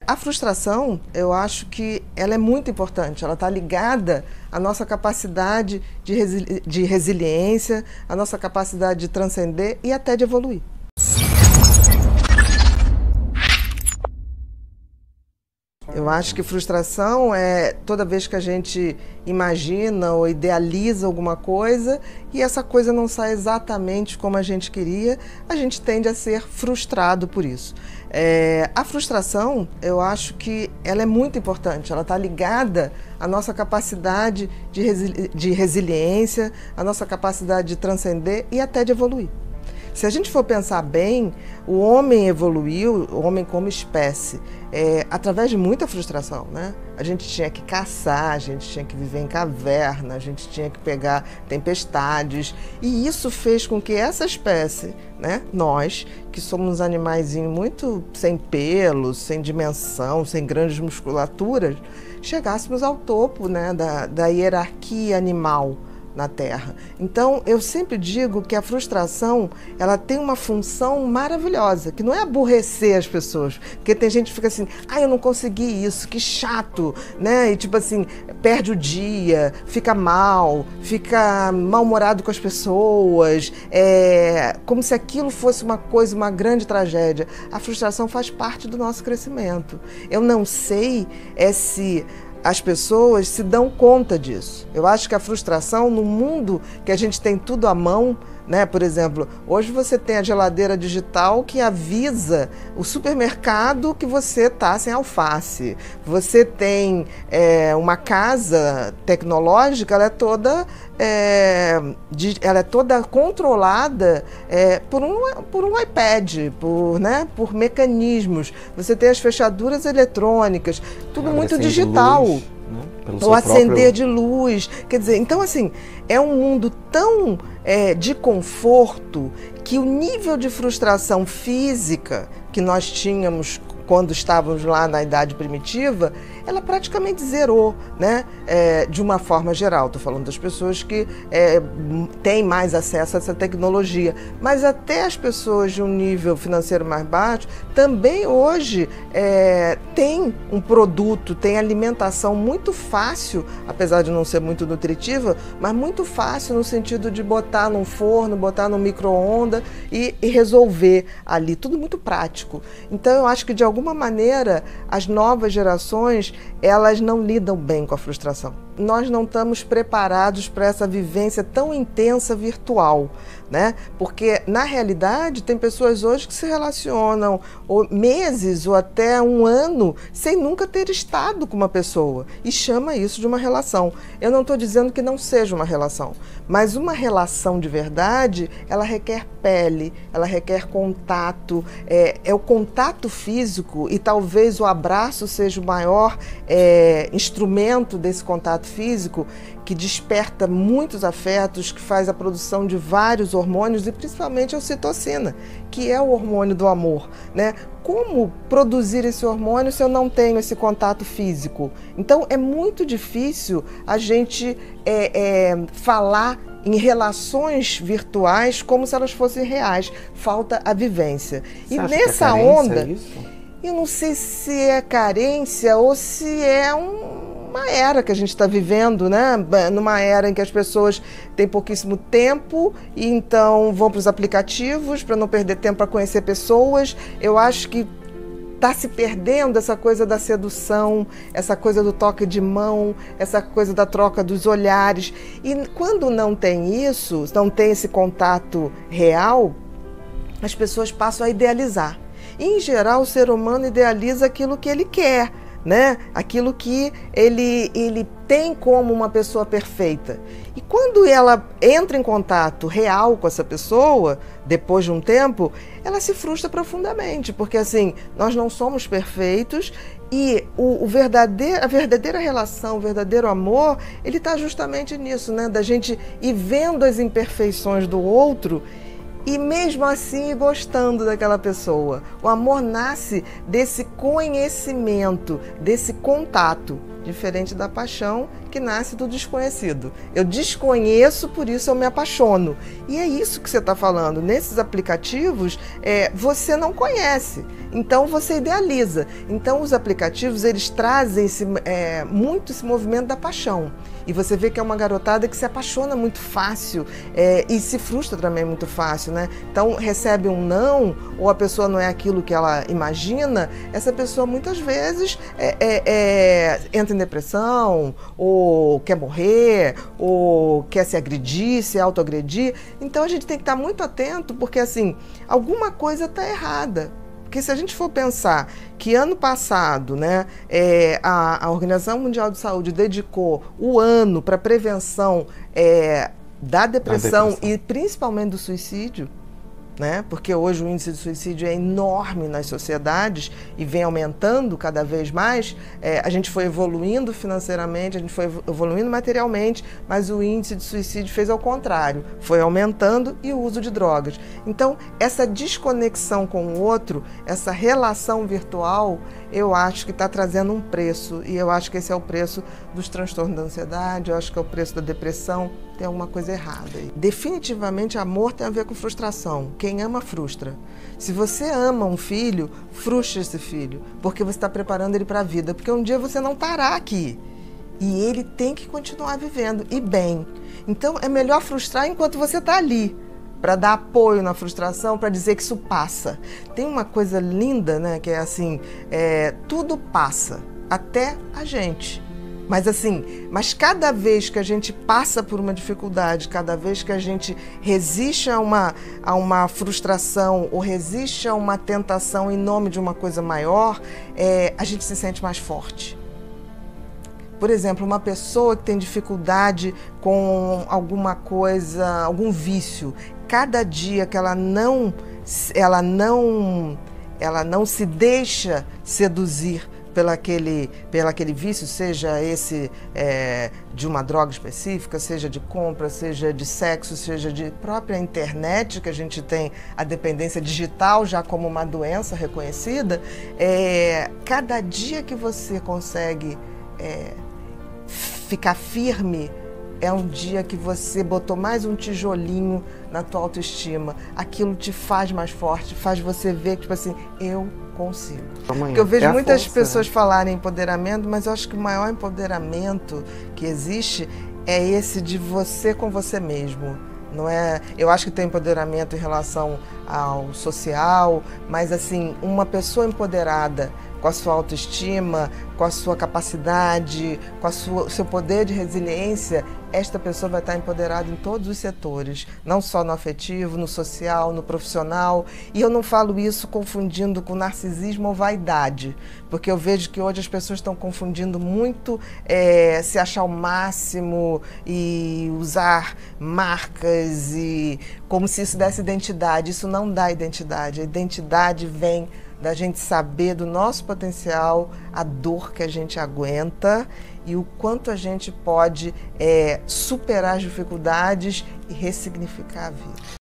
A frustração, eu acho que ela é muito importante, ela está ligada à nossa capacidade de resiliência, à nossa capacidade de transcender e até de evoluir. Eu acho que frustração é toda vez que a gente imagina ou idealiza alguma coisa e essa coisa não sai exatamente como a gente queria, a gente tende a ser frustrado por isso. A frustração, eu acho que ela é muito importante, ela está ligada à nossa capacidade de resiliência, à nossa capacidade de transcender e até de evoluir. Se a gente for pensar bem, o homem evoluiu, o homem como espécie, através de muita frustração, né? A gente tinha que caçar, a gente tinha que viver em caverna, a gente tinha que pegar tempestades, e isso fez com que essa espécie, né, nós, que somos animaizinhos muito sem pelos, sem dimensão, sem grandes musculaturas, chegássemos ao topo, né, da hierarquia animal na Terra. Então, eu sempre digo que a frustração, ela tem uma função maravilhosa, que não é aborrecer as pessoas, porque tem gente que fica assim, eu não consegui isso, que chato, né? E tipo assim, perde o dia, fica mal-humorado com as pessoas, como se aquilo fosse uma coisa, uma grande tragédia. A frustração faz parte do nosso crescimento. Eu não sei se as pessoas se dão conta disso. Eu acho que a frustração, no mundo que a gente tem tudo à mão, né? Por exemplo, hoje você tem a geladeira digital que avisa o supermercado que você está sem alface. Você tem uma casa tecnológica, ela é toda controlada por um iPad, por mecanismos. Você tem as fechaduras eletrônicas, tudo muito digital. Luz, né? O acender de luz. Quer dizer, então assim, é um mundo tão de conforto que o nível de frustração física que nós tínhamos quando estávamos lá na idade primitiva, ela praticamente zerou, né? De uma forma geral. Estou falando das pessoas que têm mais acesso a essa tecnologia. Mas até as pessoas de um nível financeiro mais baixo, também hoje tem um produto, tem alimentação muito fácil, apesar de não ser muito nutritiva, mas muito fácil no sentido de botar num forno, botar no micro-ondas e resolver ali. Tudo muito prático. Então eu acho que de alguma maneira as novas gerações elas não lidam bem com a frustração. Nós não estamos preparados para essa vivência tão intensa virtual, né? Porque, na realidade, tem pessoas hoje que se relacionam meses ou até um ano sem nunca ter estado com uma pessoa e chama isso de uma relação. Eu não estou dizendo que não seja uma relação, mas uma relação de verdade, ela requer pele, ela requer contato, é o contato físico e talvez o abraço seja o maior instrumento desse contato físico que desperta muitos afetos, que faz a produção de vários hormônios e principalmente a ocitocina, que é o hormônio do amor, né? Como produzir esse hormônio se eu não tenho esse contato físico? Então é muito difícil a gente falar em relações virtuais como se elas fossem reais. Falta a vivência. Você acha nessa que é onda, isso? Eu não sei se é carência ou se é uma era que a gente está vivendo, né? Numa era em que as pessoas têm pouquíssimo tempo e então vão para os aplicativos para não perder tempo para conhecer pessoas. Eu acho que está se perdendo essa coisa da sedução, essa coisa do toque de mão, essa coisa da troca dos olhares. E quando não tem isso, não tem esse contato real, as pessoas passam a idealizar. E, em geral, o ser humano idealiza aquilo que ele quer, né? Aquilo que ele tem como uma pessoa perfeita. E quando ela entra em contato real com essa pessoa, depois de um tempo, ela se frustra profundamente, porque assim, nós não somos perfeitos e a verdadeira relação, o verdadeiro amor, ele está justamente nisso, né? Da gente ir vendo as imperfeições do outro e mesmo assim gostando daquela pessoa. O amor nasce desse conhecimento, desse contato. diferente da paixão que nasce do desconhecido. Eu desconheço, por isso eu me apaixono. E é isso que você está falando. Nesses aplicativos, você não conhece, então você idealiza. Então os aplicativos, eles trazem muito esse movimento da paixão. E você vê que é uma garotada que se apaixona muito fácil e se frustra também muito fácil, né? Então recebe um não, ou a pessoa não é aquilo que ela imagina, essa pessoa muitas vezes entra em depressão, ou quer morrer, ou quer se agredir, se autoagredir. Então a gente tem que estar muito atento, porque assim, alguma coisa está errada. Porque se a gente for pensar que ano passado, né, a Organização Mundial de Saúde dedicou o ano para a prevenção da depressão e principalmente do suicídio, né? Porque hoje o índice de suicídio é enorme nas sociedades e vem aumentando cada vez mais. A gente foi evoluindo financeiramente, a gente foi evoluindo materialmente, mas o índice de suicídio fez ao contrário, foi aumentando, e o uso de drogas. Então, essa desconexão com o outro, essa relação virtual, eu acho que está trazendo um preço, e eu acho que esse é o preço dos transtornos da ansiedade, eu acho que é o preço da depressão. Tem alguma coisa errada aí. Definitivamente, amor tem a ver com frustração. Quem ama, frustra. Se você ama um filho, frustra esse filho, porque você está preparando ele para a vida, porque um dia você não estará aqui. E ele tem que continuar vivendo, e bem. Então, é melhor frustrar enquanto você está ali, para dar apoio na frustração, para dizer que isso passa. Tem uma coisa linda, né, que é assim, tudo passa, até a gente. Mas cada vez que a gente passa por uma dificuldade, cada vez que a gente resiste a uma frustração ou resiste a uma tentação em nome de uma coisa maior, a gente se sente mais forte. Por exemplo, uma pessoa que tem dificuldade com alguma coisa, algum vício, cada dia que ela não se deixa seduzir pelo aquele vício, seja esse de uma droga específica, seja de compra, seja de sexo, seja de própria internet, que a gente tem a dependência digital já como uma doença reconhecida, cada dia que você consegue ficar firme, é um dia que você botou mais um tijolinho na tua autoestima. Aquilo te faz mais forte, faz você ver que, tipo assim, eu consigo. Porque eu vejo muitas pessoas falarem em empoderamento, mas eu acho que o maior empoderamento que existe é esse de você com você mesmo. Não é? Eu acho que tem empoderamento em relação ao social, mas assim, uma pessoa empoderada com a sua autoestima, com a sua capacidade, com o seu poder de resiliência, esta pessoa vai estar empoderada em todos os setores, não só no afetivo, no social, no profissional. E eu não falo isso confundindo com narcisismo ou vaidade, porque eu vejo que hoje as pessoas estão confundindo muito se achar o máximo e usar marcas, e como se isso desse identidade. Isso não dá identidade. A identidade vem da gente saber do nosso potencial, a dor que a gente aguenta e o quanto a gente pode superar as dificuldades e ressignificar a vida.